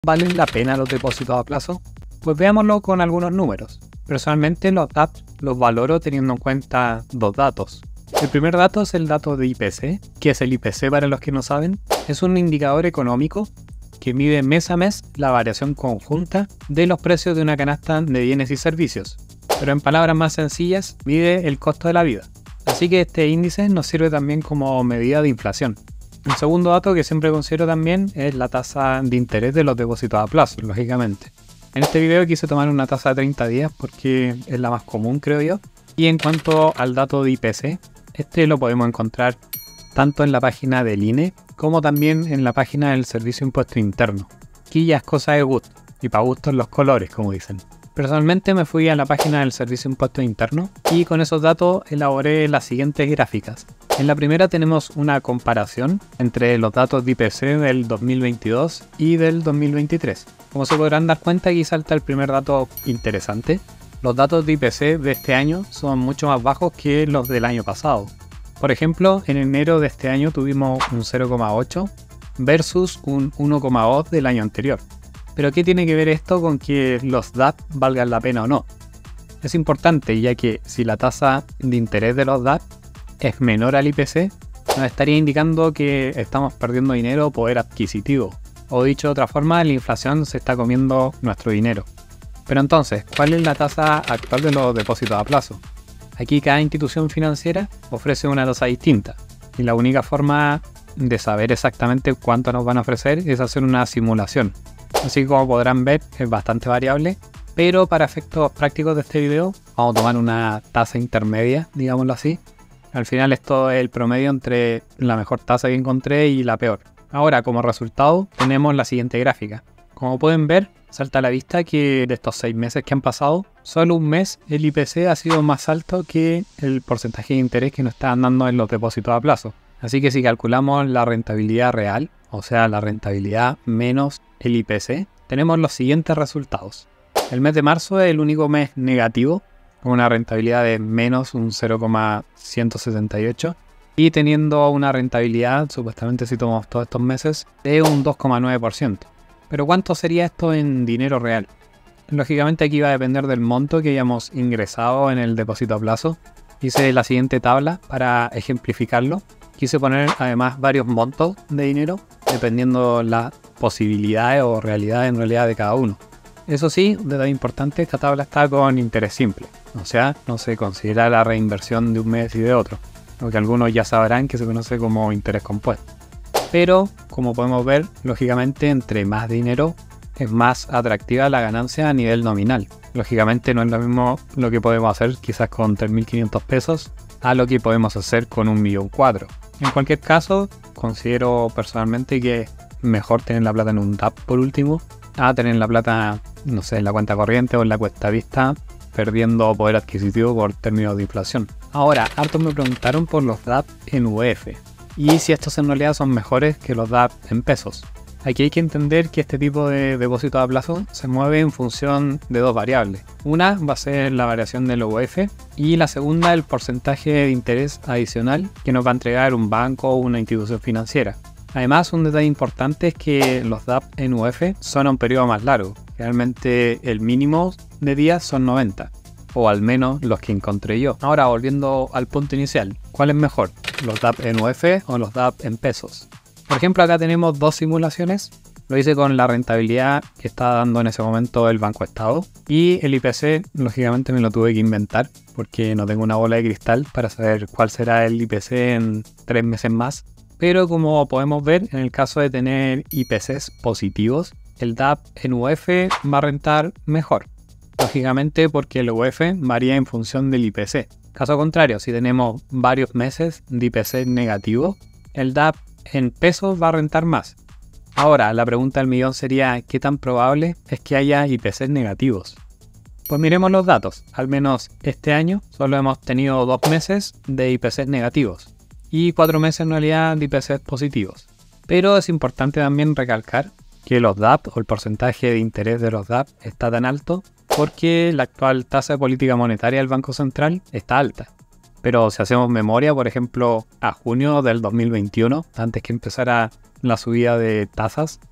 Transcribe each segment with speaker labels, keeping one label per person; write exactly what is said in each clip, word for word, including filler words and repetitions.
Speaker 1: ¿Valen la pena los depósitos a plazo? Pues veámoslo con algunos números. Personalmente los D A P los valoro teniendo en cuenta dos datos. El primer dato es el dato de I P C. ¿Qué es el I P C para los que no saben? Es un indicador económico que mide mes a mes la variación conjunta de los precios de una canasta de bienes y servicios. Pero en palabras más sencillas, mide el costo de la vida. Así que este índice nos sirve también como medida de inflación. El segundo dato que siempre considero también es la tasa de interés de los depósitos a plazo, lógicamente. En este video quise tomar una tasa de treinta días porque es la más común, creo yo. Y en cuanto al dato de I P C, este lo podemos encontrar tanto en la página del I N E como también en la página del Servicio de Impuesto Interno. Aquí ya es cosa de gusto, y para gustos los colores, como dicen. Personalmente me fui a la página del Servicio de Impuesto Interno y con esos datos elaboré las siguientes gráficas. En la primera tenemos una comparación entre los datos de I P C del dos mil veintidós y del dos mil veintitrés. Como se podrán dar cuenta, aquí salta el primer dato interesante. Los datos de I P C de este año son mucho más bajos que los del año pasado. Por ejemplo, en enero de este año tuvimos un cero coma ocho versus un uno coma dos del año anterior. Pero ¿qué tiene que ver esto con que los D A P valgan la pena o no? Es importante, ya que si la tasa de interés de los D A P es menor al I P C, nos estaría indicando que estamos perdiendo dinero o poder adquisitivo. O dicho de otra forma, la inflación se está comiendo nuestro dinero. Pero entonces, ¿cuál es la tasa actual de los depósitos a plazo? Aquí cada institución financiera ofrece una tasa distinta. Y la única forma de saber exactamente cuánto nos van a ofrecer es hacer una simulación. Así que como podrán ver, es bastante variable. Pero para efectos prácticos de este video, vamos a tomar una tasa intermedia, digámoslo así. Al final esto es el promedio entre la mejor tasa que encontré y la peor. Ahora, como resultado, tenemos la siguiente gráfica. Como pueden ver, salta a la vista que de estos seis meses que han pasado, solo un mes el I P C ha sido más alto que el porcentaje de interés que nos están dando en los depósitos a plazo. Así que si calculamos la rentabilidad real, o sea, la rentabilidad menos el I P C, tenemos los siguientes resultados. El mes de marzo es el único mes negativo, con una rentabilidad de menos un cero coma ciento setenta y ocho y teniendo una rentabilidad, supuestamente si tomamos todos estos meses, de un dos coma nueve por ciento. Pero ¿cuánto sería esto en dinero real? Lógicamente aquí va a depender del monto que hayamos ingresado en el depósito a plazo. Hice la siguiente tabla para ejemplificarlo. Quise poner además varios montos de dinero, dependiendo las posibilidades o realidades en realidad de cada uno. Eso sí, de detalle importante, esta tabla está con interés simple. O sea, no se considera la reinversión de un mes y de otro. Lo que algunos ya sabrán que se conoce como interés compuesto. Pero, como podemos ver, lógicamente entre más dinero es más atractiva la ganancia a nivel nominal. Lógicamente no es lo mismo lo que podemos hacer quizás con tres mil quinientos pesos a lo que podemos hacer con un millón cuatro. En cualquier caso, considero personalmente que es mejor tener la plata en un D A P por último, a tener la plata, no sé, en la cuenta corriente o en la cuenta vista, perdiendo poder adquisitivo por términos de inflación. Ahora, hartos me preguntaron por los D A P en U F y si estos en realidad son mejores que los D A P en pesos. Aquí hay que entender que este tipo de depósito a plazo se mueve en función de dos variables. Una va a ser la variación del U F y la segunda el porcentaje de interés adicional que nos va a entregar un banco o una institución financiera. Además, un detalle importante es que los D A P en U F son a un periodo más largo. Realmente el mínimo de días son noventa, o al menos los que encontré yo. Ahora, volviendo al punto inicial, ¿cuál es mejor? ¿Los D A P en U F o los D A P en pesos? Por ejemplo, acá tenemos dos simulaciones. Lo hice con la rentabilidad que está dando en ese momento el Banco Estado. Y el I P C, lógicamente, me lo tuve que inventar porque no tengo una bola de cristal para saber cuál será el I P C en tres meses más. Pero como podemos ver, en el caso de tener I P Cs positivos, el D A P en U F va a rentar mejor. Lógicamente porque el U F varía en función del I P C. Caso contrario, si tenemos varios meses de I P C negativo, el D A P en pesos va a rentar más. Ahora, la pregunta del millón sería, ¿qué tan probable es que haya I P Cs negativos? Pues miremos los datos. Al menos este año solo hemos tenido dos meses de I P Cs negativos y cuatro meses en realidad de I P Cs positivos. Pero es importante también recalcar que los D A P o el porcentaje de interés de los D A P está tan alto porque la actual tasa de política monetaria del Banco Central está alta. Pero si hacemos memoria, por ejemplo, a junio del dos mil veintiuno, antes que empezara la subida de tasas,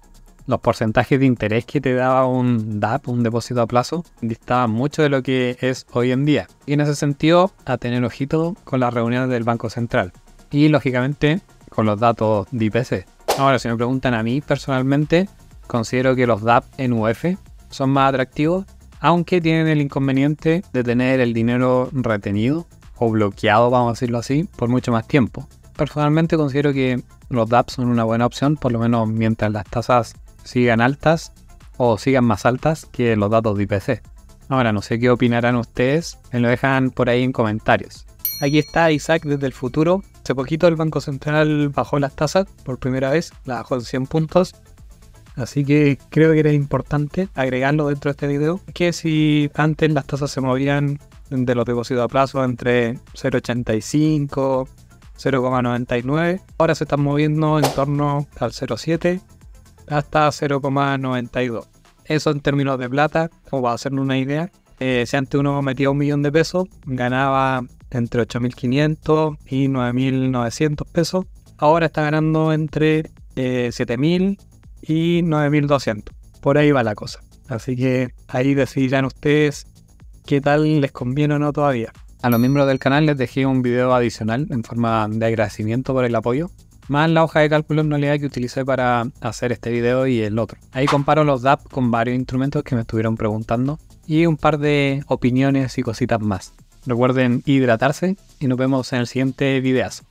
Speaker 1: los porcentajes de interés que te daba un D A P, un depósito a plazo, distaban mucho de lo que es hoy en día. Y en ese sentido, a tener ojito con las reuniones del Banco Central. Y lógicamente, con los datos de I P C. Ahora, si me preguntan a mí personalmente, considero que los D A P en U F son más atractivos, aunque tienen el inconveniente de tener el dinero retenido o bloqueado, vamos a decirlo así, por mucho más tiempo. Personalmente considero que los D A P son una buena opción, por lo menos mientras las tasas sigan altas o sigan más altas que los datos de I P C. Ahora, no sé qué opinarán ustedes, me lo dejan por ahí en comentarios. Aquí está Isaac desde el futuro. Hace poquito el Banco Central bajó las tasas por primera vez, la bajó en cien puntos. Así que creo que era importante agregarlo dentro de este video, que si antes las tasas se movían de los depósitos a plazo entre cero coma ochenta y cinco, cero coma noventa y nueve, ahora se están moviendo en torno al cero coma siete hasta cero coma noventa y dos. Eso en términos de plata, como para hacernos una idea, eh, si antes uno metía un millón de pesos, ganaba entre ocho mil quinientos y nueve mil novecientos pesos. Ahora está ganando entre eh, siete mil y nueve mil doscientos. Por ahí va la cosa. Así que ahí decidirán ustedes qué tal les conviene o no todavía. A los miembros del canal les dejé un video adicional en forma de agradecimiento por el apoyo, más la hoja de cálculo en realidad que utilicé para hacer este video y el otro. Ahí comparo los D A P con varios instrumentos que me estuvieron preguntando y un par de opiniones y cositas más. Recuerden hidratarse y nos vemos en el siguiente videazo.